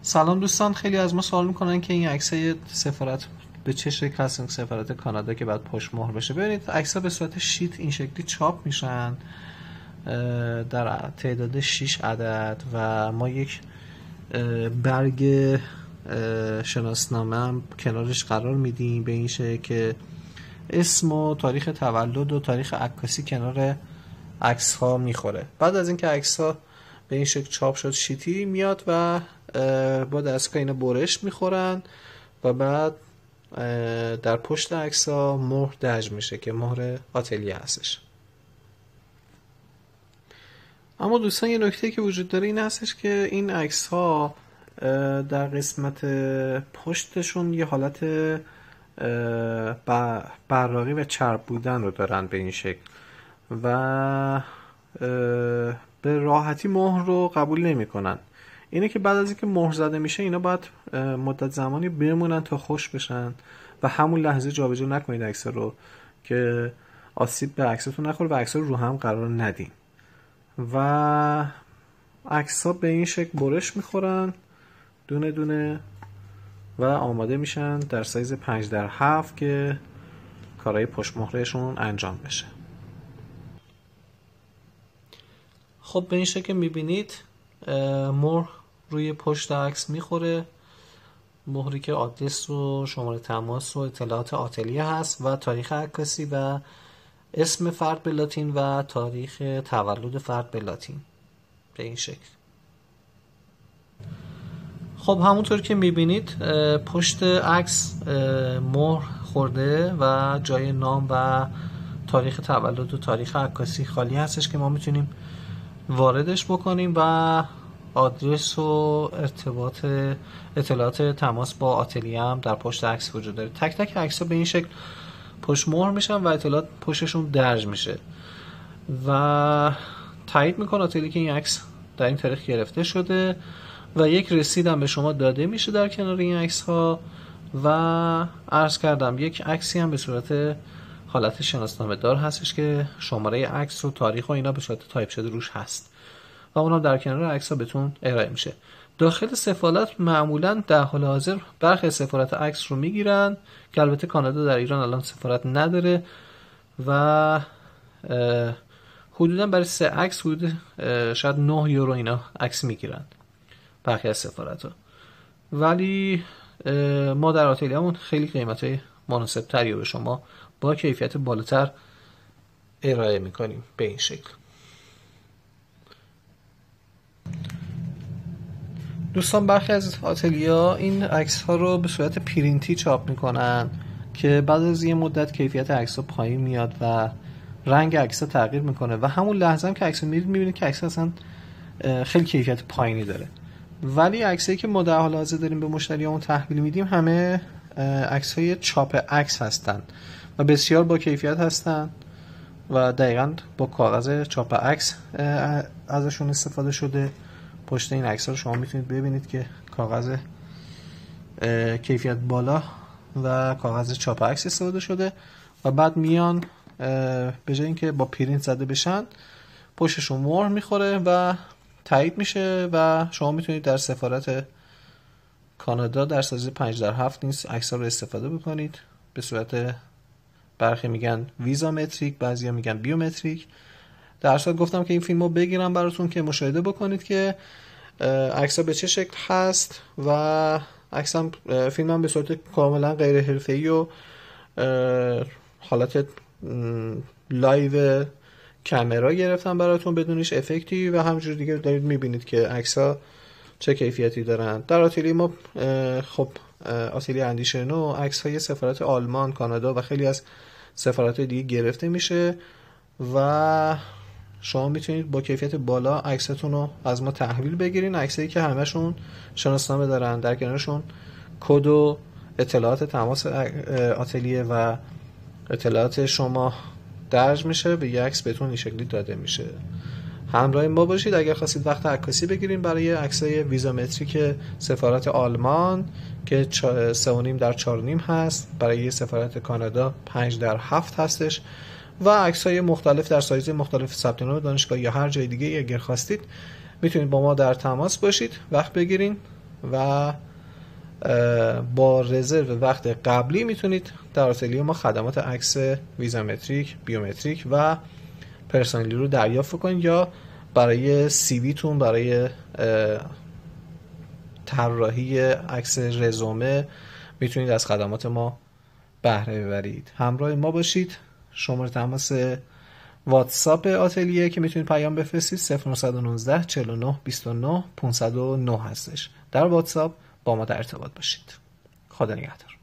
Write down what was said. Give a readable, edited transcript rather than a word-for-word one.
سلام دوستان، خیلی از ما سوال میکنن که این عکسای سفارت به چه شکل هستن، سفارت کانادا که بعد پشت مهر بشه. ببینید عکس‌ها به صورت شیت این شکلی چاپ میشن در تعداد 6 عدد و ما یک برگ شناسنامه هم کنارش قرار میدیم به این شکل که اسم و تاریخ تولد و تاریخ عکاسی کنار عکس ها میخوره. بعد از اینکه عکس ها به این شکل چاپ شد شیتی میاد و با دستگاه اینا برش میخورن و بعد در پشت عکس ها مهر درج میشه که مهر آتلیه هستش. اما دوستان یه نکته که وجود داره این هستش که این عکس ها در قسمت پشتشون یه حالت براقی و چرب بودن رو دارن به این شکل و به راحتی مهر رو قبول نمی کنن. اینه که بعد از اینکه مهر زده میشه اینا باید مدت زمانی بمونن تا خوش بشن و همون لحظه جابجا نکنید عکس رو که آسیب به عکستون نخوره و عکس رو هم قرار ندین و عکس ها به این شکل برش میخورن دونه دونه و آماده میشن در سایز 5x7 که کارهای پشت مهرشون انجام بشه. خب به این شکل میبینید مهر روی پشت عکس میخوره، مهری که آدرس و شماره تماس و اطلاعات آتلیه هست و تاریخ عکاسی و اسم فرد به لاتین و تاریخ تولد فرد به لاتین به این شکل. خب همونطور که میبینید پشت عکس مهر خورده و جای نام و تاریخ تولد و تاریخ عکاسی خالی هستش که ما میتونیم واردش بکنیم و آدرس و اطلاعات تماس با آتلیه هم در پشت عکس وجود داره. تک تک عکس‌ها به این شکل پشت مهر میشن و اطلاعات پشتشون درج میشه و تایید میکنه آتلیه که این عکس در این تاریخ گرفته شده و یک رسید هم به شما داده میشه در کنار این عکس ها و عرض کردم یک عکسی هم به صورت حالت شناسنامه دار هستش که شماره عکس و تاریخ و اینا به صورت تایپ شده روش هست و اونم در کنار عکس ها بهتون ارائه میشه. داخل سفارت معمولا در حال حاضر برخی سفارت عکس رو میگیرن که البته کانادا در ایران الان سفارت نداره و حدودا برای 3 عکس حدود شاید 9 یورو اینا عکس میگیرن برخی از سفارت ها، ولی ما در آتلیه‌مون خیلی قیمت مناسب تری رو به شما با کیفیت بالاتر ارائه میکنیم به این شکل. دوستان برخی از آتلیه‌ها این عکس ها رو به صورت پرینتی چاپ میکنن که بعد از یه مدت کیفیت عکس ها پایین میاد و رنگ عکس ها تغییر میکنه و همون لحظه هم که عکس رو میبینید که عکس اصلا خیلی کیفیت پایینی داره. ولی عکسایی که ما در حال حاضر داریم به مشتریامون تحویل میدیم همه عکس‌های چاپ عکس هستن و بسیار با کیفیت هستن و دقیقاً با کاغذ چاپ عکس ازشون استفاده شده. پشت این عکس‌ها رو شما میتونید ببینید که کاغذ کیفیت بالا و کاغذ چاپ عکس استفاده شده و بعد میان به جای اینکه با پرینت زده بشن پشتشون مهر میخوره و تایید میشه و شما میتونید در سفارت کانادا در سایز 5x7 این عکس‌ها رو استفاده بکنید به صورت برخی میگن ویزامتریک، بعضیا میگن بیومتریک. در اصل گفتم که این فیلم رو بگیرم براتون که مشاهده بکنید که عکس‌ها به چه شکل هست و فیلم هم به صورت کاملا غیر حرفه‌ای و حالت لایو کامرا گرفتم براتون بدون هیچ افکتی و همینجور دیگه دارید میبینید که عکس‌ها چه کیفیتی دارن. در آتلیه ما خب آتلیه اندیشنو عکس‌های سفارت آلمان، کانادا و خیلی از سفارت‌های دیگه گرفته میشه و شما میتونید با کیفیت بالا عکستون رو از ما تحویل بگیرین. عکسایی که همشون شناسنامه دارن، در کنارشون کد و اطلاعات تماس آتلیه و اطلاعات شما درج میشه، به یک عکس بهتون این شکلی داده میشه. همراه ما باشید اگر خواستید وقت عکاسی بگیریم برای عکسای ویزامتریک سفارت آلمان که 3.5x4.5 هست، برای سفارت کانادا 5x7 هستش و عکسای مختلف در سایز مختلف ثبت نام دانشگاه یا هر جای دیگه اگر خواستید میتونید با ما در تماس باشید، وقت بگیرین و با رزرو وقت قبلی میتونید در آتلیه ما خدمات عکس ویزامتریک، بیومتریک و پرسونالی رو دریافت کنید، یا برای سی وی تون، برای طراحی عکس رزومه میتونید از خدمات ما بهره ببرید. همراه ما باشید. شماره تماس واتساپ آتلیه که میتونید پیام بفرستید 0919 49 29 509 هستش. در واتساپ با ما در ارتباط باشید. خدا نگهدار.